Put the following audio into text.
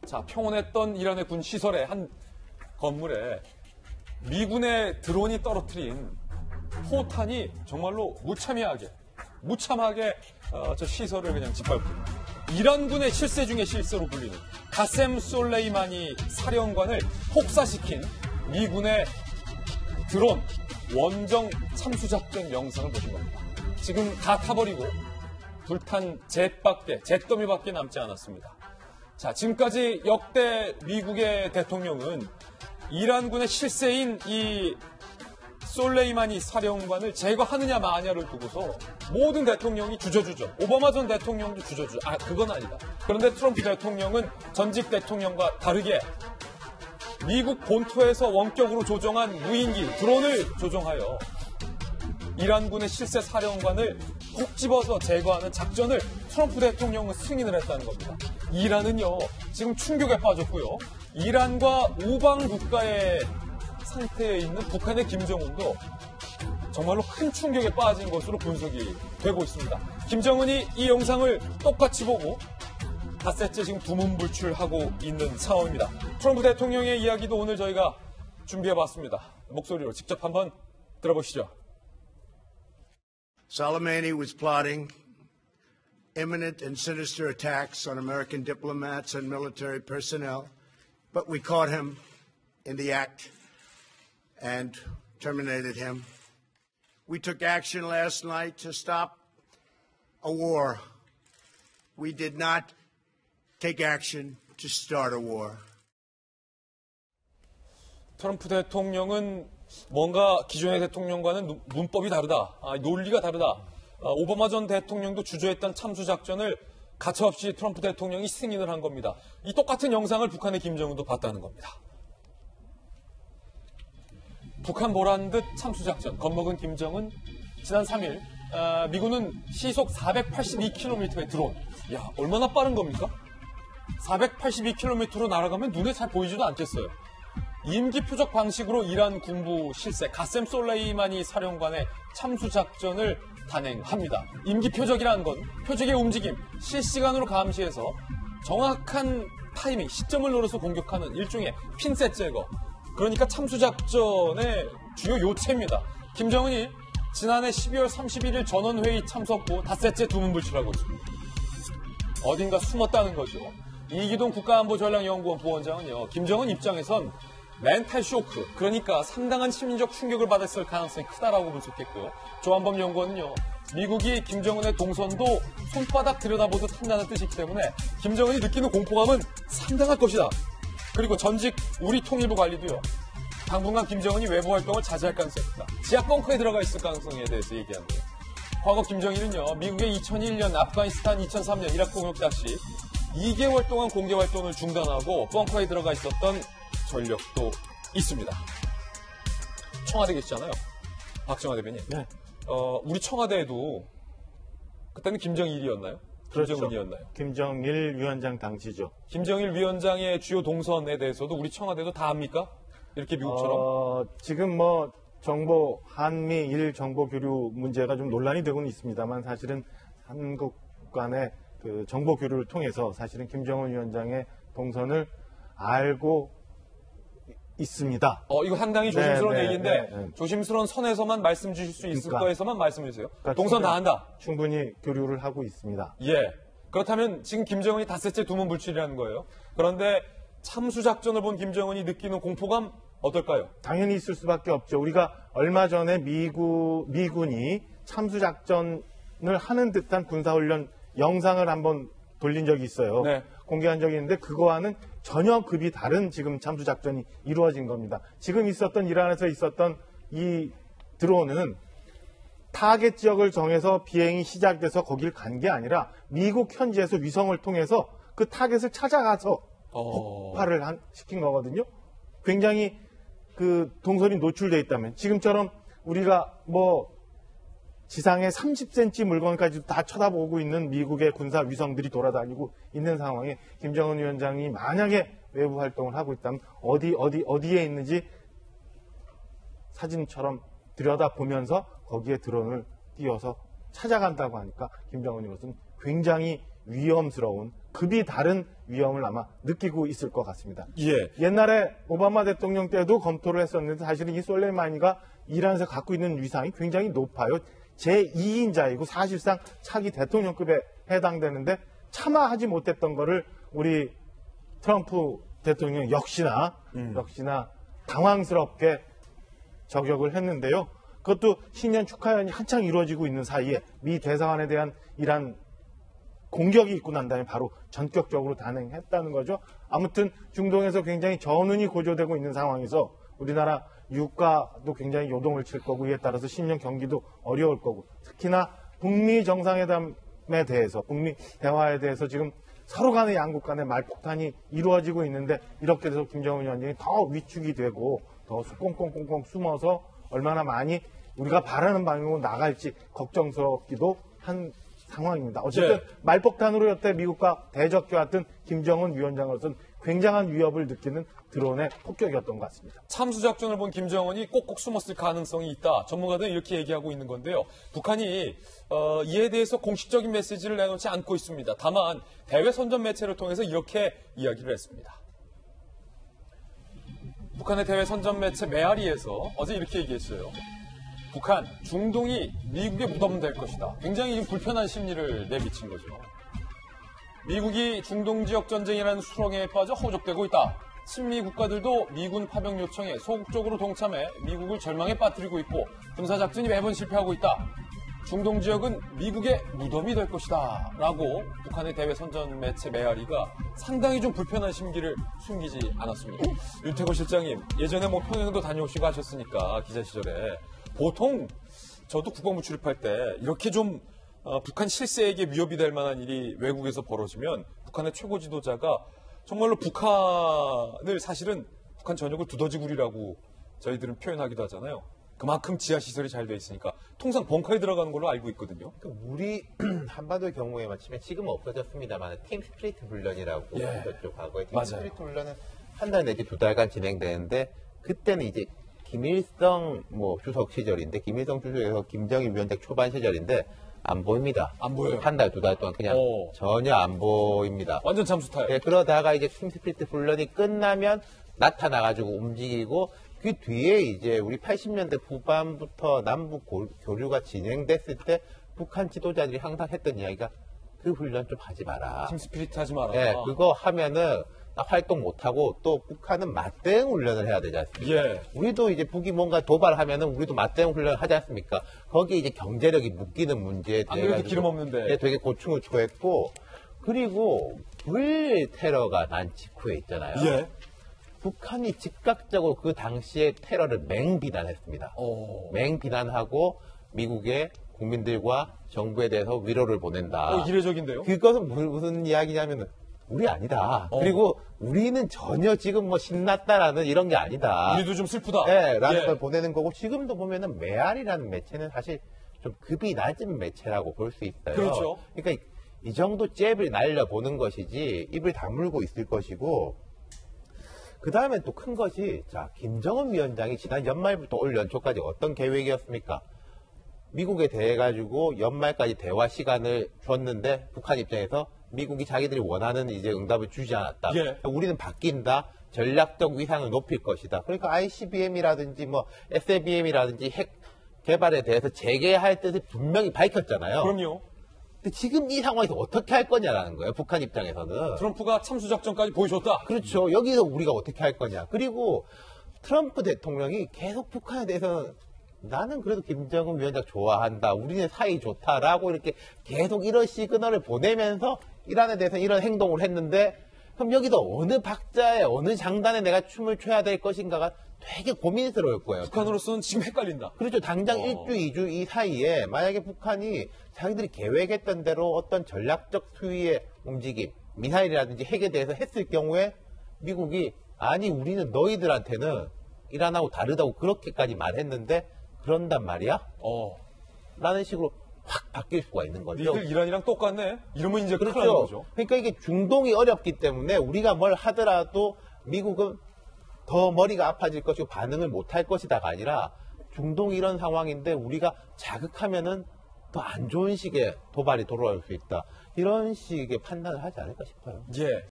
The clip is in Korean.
자, 평온했던 이란의 군 시설의 한 건물에 미군의 드론이 떨어뜨린 포탄이 정말로 무참하게 저 시설을 그냥 짓밟습니다. 이란군의 실세 중의 실세로 불리는 가셈 솔레이마니 사령관을 폭사시킨 미군의 드론 원정 참수작전 영상을 보신 겁니다. 지금 다 타버리고 불탄 잿더미밖에 남지 않았습니다. 자, 지금까지 역대 미국의 대통령은 이란군의 실세인 이 솔레이마니 사령관을 제거하느냐 마냐를 두고서 모든 대통령이 주저주저. 오바마 전 대통령도 주저주저. 그건 아니다. 그런데 트럼프 대통령은 전직 대통령과 다르게 미국 본토에서 원격으로 조종한 무인기 드론을 조종하여 이란군의 실세 사령관을 콕 집어서 제거하는 작전을 트럼프 대통령은 승인을 했다는 겁니다. 이란은요, 지금 충격에 빠졌고요. 이란과 우방 국가의 상태에 있는 북한의 김정은도 정말로 큰 충격에 빠진 것으로 분석이 되고 있습니다. 김정은이 이 영상을 똑같이 보고 닷새째 지금 두문불출하고 있는 상황입니다. 트럼프 대통령의 이야기도 오늘 저희가 준비해봤습니다. 목소리로 직접 한번 들어보시죠. Soleimani was plotting imminent and sinister attacks on American diplomats and military personnel, but we caught him in the act and terminated him. We took action last night to stop a war. We did not take action to start a war. 트럼프 대통령은 뭔가 기존의 대통령과는 문법이 다르다. 논리가 다르다. 오바마 전 대통령도 주저했던 참수작전을 가차없이 트럼프 대통령이 승인을 한 겁니다. 이 똑같은 영상을 북한의 김정은도 봤다는 겁니다. 북한 보란 듯 참수작전, 겁먹은 김정은. 지난 3일 미군은 시속 482km의 드론. 야, 얼마나 빠른 겁니까? 482km로 날아가면 눈에 잘 보이지도 않겠어요. 임기 표적 방식으로 이란 군부 실세 가셈 솔레이마니 사령관의 참수작전을 단행합니다. 임기 표적이라는 건 표적의 움직임, 실시간으로 감시해서 정확한 타이밍, 시점을 노려서 공격하는 일종의 핀셋 제거. 그러니까 참수작전의 주요 요체입니다. 김정은이 지난해 12월 31일 전원회의 참석 후 닷새째 두문불출하고 있습니다. 어딘가 숨었다는 거죠. 이기동 국가안보전략연구원 부원장은요, 김정은 입장에선 멘탈 쇼크, 그러니까 상당한 심리적 충격을 받았을 가능성이 크다라고 분석했고요. 조한범 연구원은요, 미국이 김정은의 동선도 손바닥 들여다보듯 한다는 뜻이기 때문에 김정은이 느끼는 공포감은 상당할 것이다. 그리고 전직 우리 통일부 관리도요, 당분간 김정은이 외부 활동을 자제할 가능성이 있다. 지하 벙커에 들어가 있을 가능성에 대해서 얘기하는데요. 과거 김정일은요, 미국의 2001년 아프가니스탄, 2003년 이라크 공격 당시 2개월 동안 공개 활동을 중단하고 벙커에 들어가 있었던 전력도 있습니다. 청와대 계시잖아요. 박정화 대변인. 네. 우리 청와대에도 그때는 김정일이었나요? 그렇죠. 김정은이었나요? 김정일 위원장 당시죠. 김정일 위원장의 주요 동선에 대해서도 우리 청와대도 다 합니까? 이렇게 미국처럼? 지금 정보, 한미일 정보 교류 문제가 좀 논란이 되고는 있습니다만 사실은 한국 간의 그 정보 교류를 통해서 사실은 김정은 위원장의 동선을 알고 있습니다. 이거 상당히 조심스러운 얘기인데 네. 조심스러운 선에서만 말씀 주실 수 있을 거에서만 말씀해 주세요. 그러니까 동선 다 한다. 충분히 교류를 하고 있습니다. 예. 그렇다면 지금 김정은이 닷새째 두문불출이라는 거예요. 그런데 참수작전을 본 김정은이 느끼는 공포감 어떨까요? 당연히 있을 수밖에 없죠. 우리가 얼마 전에 미군이 참수작전을 하는 듯한 군사훈련 영상을 한번 돌린 적이 있어요. 네. 공개한 적이 있는데 그거와는 전혀 급이 다른 지금 참수작전이 이루어진 겁니다. 지금 이란에서 있었던 이 드론은 타겟 지역을 정해서 비행이 시작돼서 거길 간 게 아니라 미국 현지에서 위성을 통해서 그 타겟을 찾아가서 폭발을 시킨 거거든요. 굉장히 그 동선이 노출돼 있다면 지금처럼 우리가 지상에 30cm 물건까지도 다 쳐다보고 있는 미국의 군사 위성들이 돌아다니고 있는 상황에 김정은 위원장이 만약에 외부 활동을 하고 있다면 어디에 있는지 사진처럼 들여다보면서 거기에 드론을 띄워서 찾아간다고 하니까 김정은으로서는 굉장히 위험스러운 급이 다른 위험을 아마 느끼고 있을 것 같습니다. 예. 옛날에 오바마 대통령 때도 검토를 했었는데 사실은 이 솔레이마니가 이란에서 갖고 있는 위상이 굉장히 높아요. 제2인자이고 사실상 차기 대통령급에 해당되는데 차마 하지 못했던 거를 우리 트럼프 대통령 역시나 당황스럽게 저격을 했는데요. 그것도 신년 축하연이 한창 이루어지고 있는 사이에 미 대사관에 대한 이란 공격이 있고 난 다음에 바로 전격적으로 단행했다는 거죠. 아무튼 중동에서 굉장히 전운이 고조되고 있는 상황에서 우리나라 유가도 굉장히 요동을 칠 거고 이에 따라서 신년 경기도 어려울 거고 특히나 북미 정상회담에 대해서 북미 대화에 대해서 지금 서로 간의 양국 간의 말폭탄이 이루어지고 있는데 이렇게 돼서 김정은 위원장이 더 위축이 되고 더 꽁꽁꽁꽁 숨어서 얼마나 많이 우리가 바라는 방향으로 나갈지 걱정스럽기도 한 상황입니다. 어쨌든 말폭탄으로 여태 미국과 대적해왔던 김정은 위원장으로서는 굉장한 위협을 느끼는 드론의 폭격이었던 것 같습니다. 참수작전을 본 김정은이 꼭꼭 숨었을 가능성이 있다. 전문가들은 이렇게 얘기하고 있는 건데요. 북한이 이에 대해서 공식적인 메시지를 내놓지 않고 있습니다. 다만 대외 선전 매체를 통해서 이렇게 이야기를 했습니다. 북한의 대외 선전 매체 메아리에서 어제 이렇게 얘기했어요. 북한, 중동이 미국의 무덤 될 것이다. 굉장히 불편한 심리를 내비친 거죠. 미국이 중동 지역 전쟁이라는 수렁에 빠져 허우적대고 있다. 친미 국가들도 미군 파병 요청에 소극적으로 동참해 미국을 절망에 빠뜨리고 있고 군사작전이 매번 실패하고 있다. 중동 지역은 미국의 무덤이 될 것이다. 라고 북한의 대외 선전 매체 메아리가 상당히 좀 불편한 심기를 숨기지 않았습니다. 윤태호 실장님, 예전에 뭐 평양도 다녀오시고 하셨으니까 기자 시절에 보통 저도 국방부 출입할 때 이렇게 좀 북한 실세에게 위협이 될 만한 일이 외국에서 벌어지면 북한의 최고 지도자가 정말로 북한을 사실은 북한 전역을 두더지구리라고 저희들은 표현하기도 하잖아요. 그만큼 지하시설이 잘 돼 있으니까 통상 벙커에 들어가는 걸로 알고 있거든요. 우리 한반도의 경우에만 치면 지금은 없어졌습니다만 팀 스피리트 훈련이라고 했었죠. 과거에 팀 스피리트 훈련은 한 달 내지 2달간 진행되는데 그때는 이제 김일성 주석 시절인데 김일성 주석에서 김정일 위원장 초반 시절인데 안 보입니다. 안 보여요. 한 달, 2달 동안 그냥 전혀 안 보입니다. 완전 잠수타요. 네, 그러다가 이제 팀 스피리트 훈련이 끝나면 나타나가지고 움직이고 그 뒤에 이제 우리 80년대 후반부터 남북 교류가 진행됐을 때 북한 지도자들이 항상 했던 이야기가 그 훈련 좀 하지 마라. 팀 스피릿 하지 마라. 네, 그거 하면은 활동 못하고 또 북한은 맞대응 훈련을 해야 되지 않습니까? 예. 우리도 이제 북이 뭔가 도발하면은 우리도 맞대응 훈련을 하지 않습니까? 거기에 이제 경제력이 묶이는 문제에 안 대해 그래도 기름 없는데. 네, 되게 고충을 초했고 그리고 불 테러가 난 직후에 있잖아요. 예. 북한이 즉각적으로 그 당시에 테러를 맹비난했습니다. 맹비난하고 미국의 국민들과 정부에 대해서 위로를 보낸다. 이례적인데요? 그것은 무슨 이야기냐면은 우리 아니다. 그리고 우리는 전혀 지금 신났다라는 이런 게 아니다. 우리도 좀 슬프다. 네, 라는 걸 보내는 거고 지금도 보면은 메아리라는 매체는 사실 좀 급이 낮은 매체라고 볼 수 있어요. 그렇죠. 그러니까 이 정도 잽을 날려보는 것이지 입을 다물고 있을 것이고 그 다음에 또 큰 것이 자 김정은 위원장이 지난 연말부터 올 연초까지 어떤 계획이었습니까? 미국에 대해 가지고 연말까지 대화 시간을 줬는데 북한 입장에서 미국이 자기들이 원하는 이제 응답을 주지 않았다. 예. 우리는 바뀐다. 전략적 위상을 높일 것이다. 그러니까 ICBM이라든지 SLBM이라든지 핵 개발에 대해서 재개할 뜻을 분명히 밝혔잖아요. 그럼요. 근데 지금 이 상황에서 어떻게 할 거냐라는 거예요. 북한 입장에서는. 트럼프가 참수작전까지 보여줬다. 그렇죠. 여기서 우리가 어떻게 할 거냐. 그리고 트럼프 대통령이 계속 북한에 대해서는 나는 그래도 김정은 위원장 좋아한다. 우리는 사이 좋다라고 이렇게 계속 이런 시그널을 보내면서 이란에 대해서 이런 행동을 했는데 그럼 여기서 어느 박자에 어느 장단에 내가 춤을 춰야 될 것인가가 되게 고민스러울 거예요. 북한으로서는 지금 헷갈린다. 그렇죠. 당장 1주, 2주 이 사이에 만약에 북한이 자기들이 계획했던 대로 어떤 전략적 수위의 움직임, 미사일이라든지 핵에 대해서 했을 경우에 미국이 아니 우리는 너희들한테는 이란하고 다르다고 그렇게까지 말했는데 그런단 말이야? 라는 식으로 확 바뀔 수가 있는 거죠. 니들 이란이랑 똑같네? 이러면 이제 큰일 나는 그렇죠. 거죠. 그러니까 이게 중동이 어렵기 때문에 우리가 뭘 하더라도 미국은 더 머리가 아파질 것이고 반응을 못할 것이다가 아니라 중동이 이런 상황인데 우리가 자극하면은 더 안 좋은 식의 도발이 돌아올 수 있다. 이런 식의 판단을 하지 않을까 싶어요. 예.